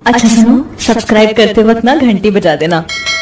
अच्छा सुनो, सब्सक्राइब करते वक्त ना घंटी बजा देना।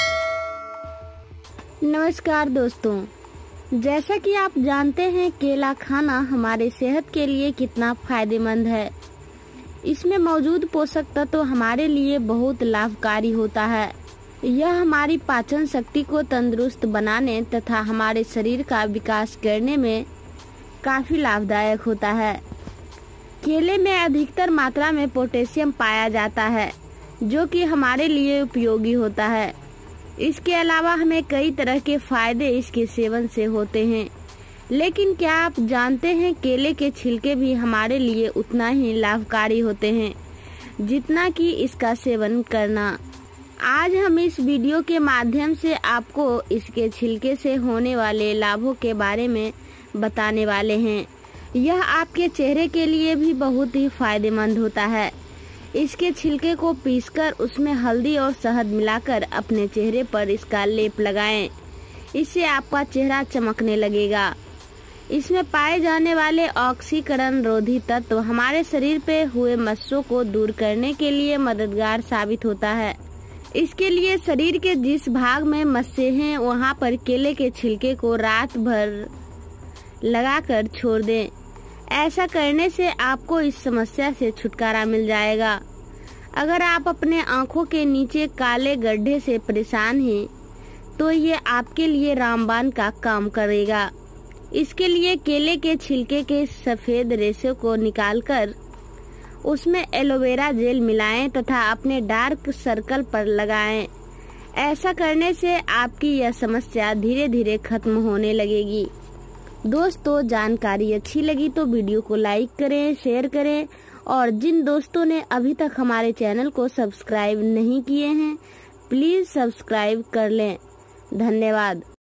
नमस्कार दोस्तों, जैसा कि आप जानते हैं केला खाना हमारे सेहत के लिए कितना फायदेमंद है। इसमें मौजूद पोषक तत्व हमारे लिए बहुत लाभकारी होता है। यह हमारी पाचन शक्ति को तंदुरुस्त बनाने तथा हमारे शरीर का विकास करने में काफी लाभदायक होता है। केले में अधिकतर मात्रा में पोटेशियम पाया जाता है, जो कि हमारे लिए उपयोगी होता है। इसके अलावा हमें कई तरह के फायदे इसके सेवन से होते हैं। लेकिन क्या आप जानते हैं केले के छिलके भी हमारे लिए उतना ही लाभकारी होते हैं जितना कि इसका सेवन करना। आज हम इस वीडियो के माध्यम से आपको इसके छिलके से होने वाले लाभों के बारे में बताने वाले हैं। यह आपके चेहरे के लिए भी बहुत ही फायदेमंद होता है। इसके छिलके को पीसकर उसमें हल्दी और शहद मिलाकर अपने चेहरे पर इसका लेप लगाएं। इससे आपका चेहरा चमकने लगेगा। इसमें पाए जाने वाले ऑक्सीकरण रोधी तत्व हमारे शरीर पे हुए मस्सों को दूर करने के लिए मददगार साबित होता है। इसके लिए शरीर के जिस भाग में मस्से हैं वहां पर केले के छिलके को रात भर लगाकर छोड़ दें। ऐसा करने से आपको इस समस्या से छुटकारा मिल जाएगा। अगर आप अपने आंखों के नीचे काले गड्ढे से परेशान हैं, तो ये आपके लिए रामबाण का काम करेगा। इसके लिए केले के छिलके के सफेद रेशे को निकालकर उसमें एलोवेरा जेल मिलाएं तथा अपने डार्क सर्कल पर लगाएं। ऐसा करने से आपकी यह समस्या धीरे धीरे खत्म होने लगेगी। दोस्तों, जानकारी अच्छी लगी तो वीडियो को लाइक करें, शेयर करें और जिन दोस्तों ने अभी तक हमारे चैनल को सब्सक्राइब नहीं किए हैं, प्लीज सब्सक्राइब कर लें। धन्यवाद।